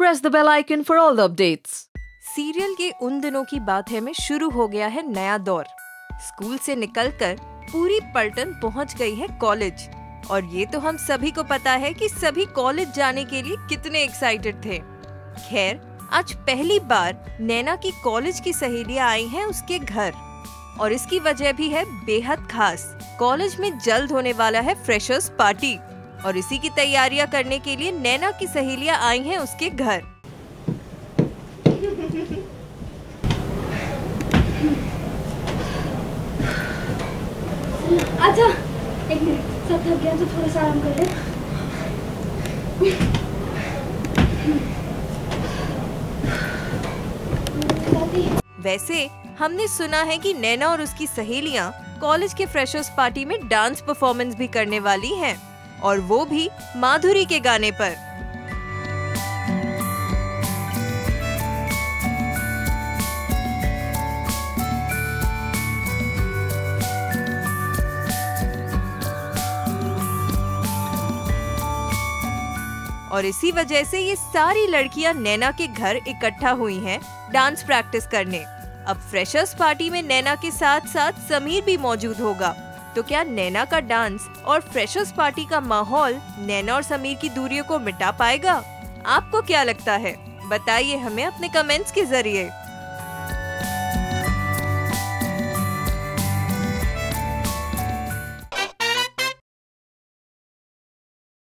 press the bell icon for all the updates. Serial के उन दिनों की बात है में शुरू हो गया है नया दौर। स्कूल से निकलकर पूरी पलटन पहुंच गई है कॉलेज, और ये तो हम सभी को पता है कि सभी कॉलेज जाने के लिए कितने एक्साइटेड थे। खैर, आज पहली बार नैना की कॉलेज की सहेलियां आई हैं उसके घर, और इसकी वजह भी है बेहद खास। कॉलेज में जल्द होने वाला है फ्रेशर्स पार्टी, और इसी की तैयारियां करने के लिए नैना की सहेलियां आई हैं उसके घर। अच्छा, एक मिनट, सब थक गया तो थोड़ा सा आराम कर ले। वैसे हमने सुना है कि नैना और उसकी सहेलियां कॉलेज के फ्रेशर्स पार्टी में डांस परफॉर्मेंस भी करने वाली हैं, और वो भी माधुरी के गाने पर। और इसी वजह से ये सारी लड़कियां नैना के घर इकट्ठा हुई हैं डांस प्रैक्टिस करने। अब फ्रेशर्स पार्टी में नैना के साथ साथ समीर भी मौजूद होगा, तो क्या नैना का डांस और फ्रेशर्स पार्टी का माहौल नैना और समीर की दूरियों को मिटा पाएगा? आपको क्या लगता है? बताइए हमें अपने कमेंट्स के जरिए।